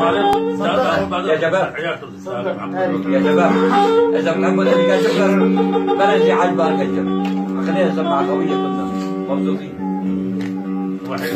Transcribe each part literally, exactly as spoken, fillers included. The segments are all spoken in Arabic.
يا شباب يا شباب اذا محمد اللي قال شكر بلا انزعاج بارك الجو خلينا نسمع قويه كنا مبسوطين وحيد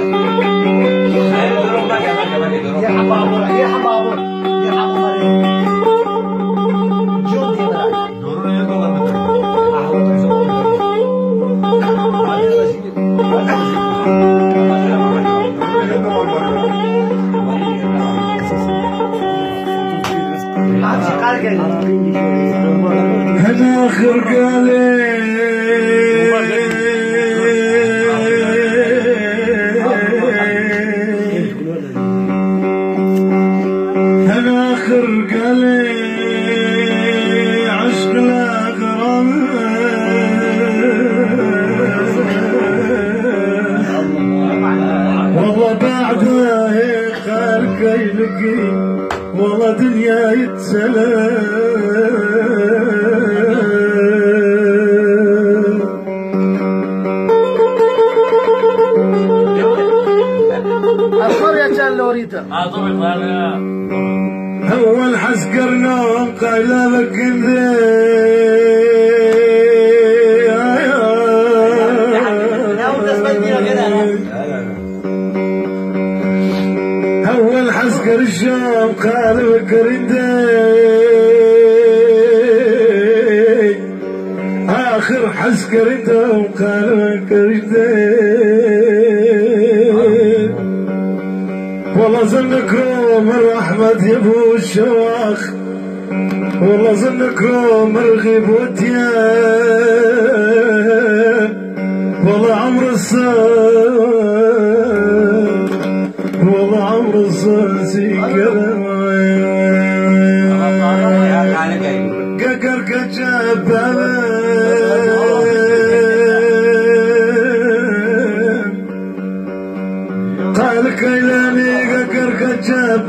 يا حبابور يا حبابور يا حبابور بعده خالك يلقي والله دنيا يتسلم. أصبر يا كان لوريتا أول حسكرنا قايل لك أول حسكر الشام قال بكرندي آخر حسكر الدوم قال بكرندي والله ظنكم الرحمة يبو الشواخ والله ظنكم الغيب والديان والله عمر الصاد والله عمر الصاسي كلام قكر كجاب قال كيلاني قكر كجاب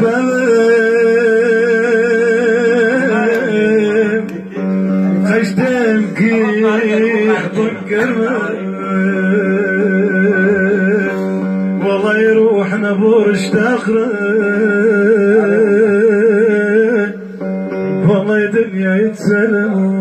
خشتم كيف بكر والله يروح نبوش تخرج والله دنيا يتسلم.